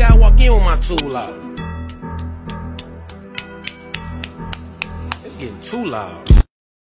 gotta walk in with my tool out. It's getting too loud.